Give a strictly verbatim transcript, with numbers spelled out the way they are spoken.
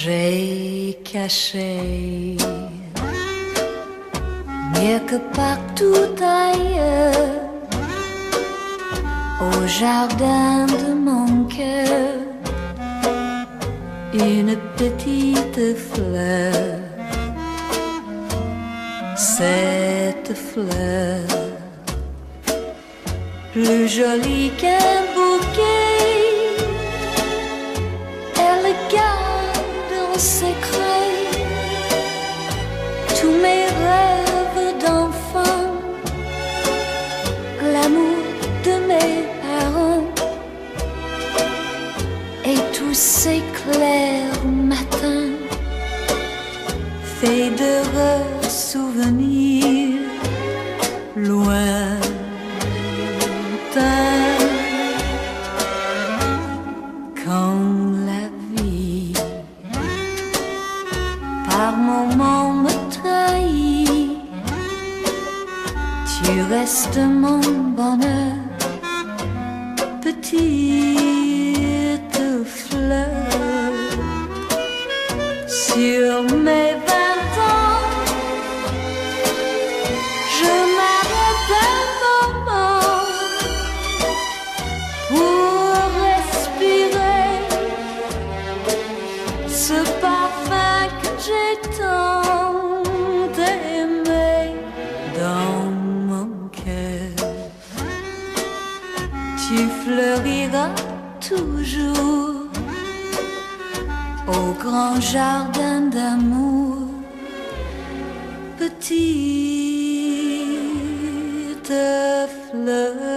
J'ai caché mieux que partout ailleurs au jardin de mon cœur une petite fleur. Cette fleur, plus jolie qu'un bouquet, elle garde en secret tous mes rêves d'enfant, l'amour de mes parents et tous ces clairs matins faits d'heureux souvenirs lointains. Quand la vie par moments me trahit, tu restes mon bonheur, petite fleur. Sur mes vingt ans, je m'arrête un moment pour respirer ce parfum que j'ai tant aimé dans mon cœur. Tu fleuriras toujours au grand jardin d'amour, petite fleur.